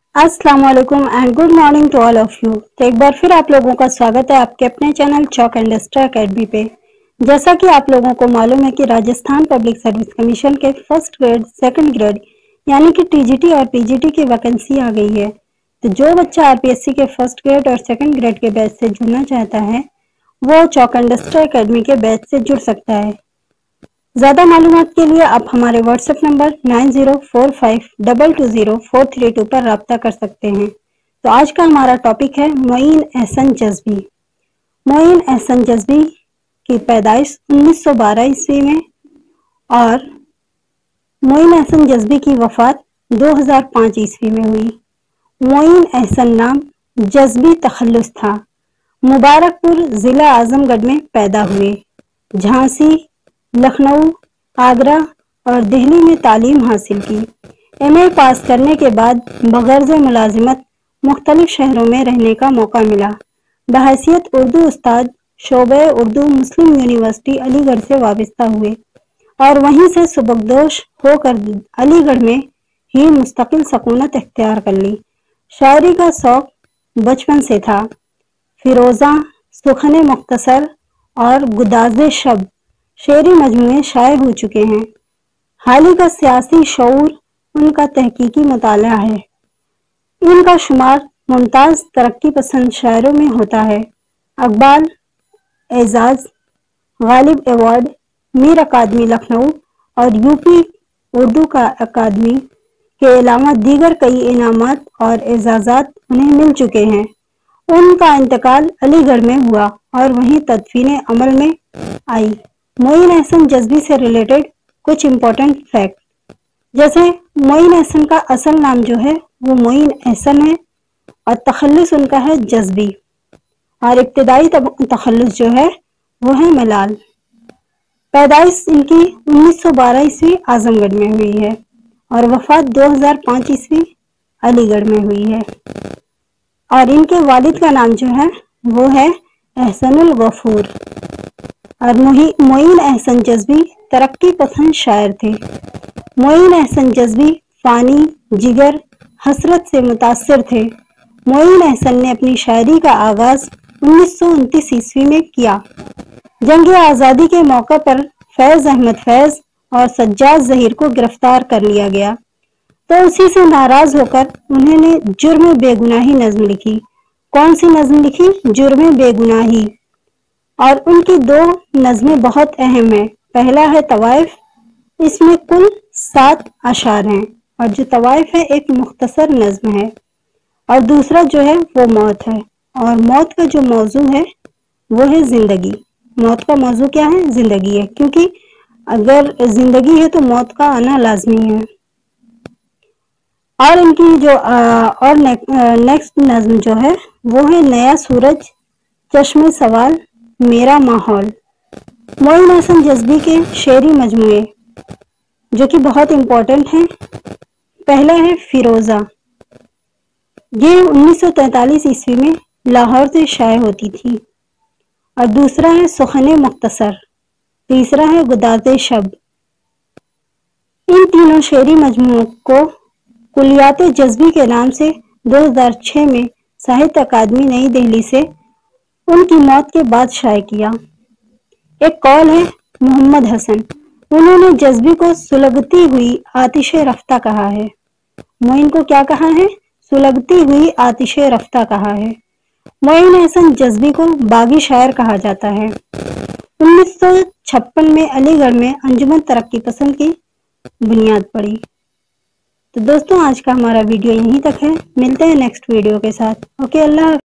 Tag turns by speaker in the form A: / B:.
A: अस्सलाम वालेकुम and good morning to all of you. तो एक बार फिर आप लोगों का स्वागत है आपके अपने channel chalk and duster academy पे। जैसा कि आप लोगों को मालूम है कि राजस्थान पब्लिक सर्विस कमीशन के फर्स्ट ग्रेड सेकंड ग्रेड यानी कि टीजीटी और पीजीटी की वैकेंसी आ गई है। तो जो बच्चा आरपीएससी के फर्स्ट ग्रेड और सेकंड ग्रेड के बैच से जुड़ना चाहता है वो चॉक एंड डस्टर अकेडमी के बैच से जुड़ सकता है। ज्यादा मालूमात के लिए आप हमारे व्हाट्सएप नंबर 9045220432 पर राब्ता कर सकते हैं। तो आज का हमारा टॉपिक है मोइन एहसन जज़्बी। मोइन एहसन जज़्बी की पैदाइश 1912 ईस्वी में और मोइन एहसन जज़्बी की वफात 2005 ईस्वी में हुई। मोइन एहसन नाम जज़्बी तखल्लुस था। मुबारकपुर जिला आजमगढ़ में पैदा हुए। झांसी, लखनऊ, आगरा और दिल्ली में तालीम हासिल की। एमए पास करने के बाद बगर्ज़ मुलाजिमत मुख्तलिफ शहरों में रहने का मौका मिला। बहैसियत उर्दू उस्ताद शोबे उर्दू मुस्लिम यूनिवर्सिटी अलीगढ़ से वाबस्ता हुए और वहीं से सुबकदोश होकर अलीगढ़ में ही मुस्तकिल सकूनत इख्तियार कर ली। शायरी का शौक बचपन से था। फिरोज़ा, सुखने मुख्तसर और गुदाज़े शब शेरी मजमूए शाये हो चुके हैं। हाल ही का सियासी शऊर उनका तहकीकी मुताला है। इनका शुमार मुमताज़ तरक्की पसंद शायरों में होता है। अकबाल, एजाज, गालिब अवार्ड, मीर अकादमी लखनऊ और यूपी उर्दू का अकादमी के अलावा दीगर कई इनामात और एजाज़ात उन्हें मिल चुके हैं। उनका इंतकाल अलीगढ़ में हुआ और वहीं तदफीन अमल में आई। मोइन एहसन जज़्बी से रिलेटेड कुछ इम्पोर्टेंट फैक्ट, जैसे मोइन एहसन का असल नाम जो है वो मोइन एहसन है और तखल्लुस उनका है जज़्बी और इब्तिदाई तखल्लुस जो है वो है मलाल। पैदाइश इनकी 1912 ईस्वी आजमगढ़ में हुई है और वफात 2005 ईस्वी अलीगढ़ में हुई है। और इनके वालिद का नाम जो है वो है एहसनुल गफूर। और मोइन एहसन जज़्बी तरक्की पसंद शायर थे। मोइन एहसन जज़्बी फ़ानी, जिगर, हसरत से मुतासिर थे। मोइन एहसन ने अपनी शायरी का आगाज़ 1929 ईस्वी में किया। जंग आज़ादी के मौका पर फैज़ अहमद फैज़ और सज्जाद ज़हीर को गिरफ्तार कर लिया गया तो उसी से नाराज़ होकर उन्होंने जुर्म बेगुनाही नज़्म लिखी। कौन सी नज़्म लिखी? जुर्म बेगुनाही। और उनकी दो नज़में बहुत अहम हैं। पहला है तवाइफ, इसमें कुल 7 अशार हैं और जो तवाइफ है एक मुख्तसर नज़्म है और दूसरा जो है वो मौत है। और मौत का जो मौजू है वो है ज़िंदगी। मौत का मौजू क्या है? ज़िंदगी है, क्योंकि अगर ज़िंदगी है तो मौत का आना लाजमी है। और इनकी जो नेक्स्ट नज़्म जो है वो है नया सूरज, चश्मे सवाल, मेरा माहौल। मोइन एहसन जज़्बी के शेरी मजमूए जो कि बहुत इम्पोर्टेंट हैं। पहला है फिरोज़ा, ये 1943 ईस्वी में लाहौर से शाये होती थी। और दूसरा है सुखने मुख्तसर, तीसरा है गुदाज़े शब। इन तीनों शेरी मजमूओं को कुलियात जज़्बी के नाम से 2006 में साहित्य अकादमी नई दिल्ली से उनकी मौत के बाद शाये किया। एक कौल है मोहम्मद हसन, उन्होंने जज़्बी को सुलगती हुई आतिशे रफ्ता कहा है। मोइन को क्या कहा है? सुलगती हुई आतिशे रफ्ता कहा है। मोइन एहसन जज़्बी को बागी शायर कहा जाता है। 1956 में अलीगढ़ में अंजुमन तरक्की पसंद की बुनियाद पड़ी। तो दोस्तों आज का हमारा वीडियो यहीं तक है। मिलते हैं नेक्स्ट वीडियो के साथ। ओके, अल्लाह।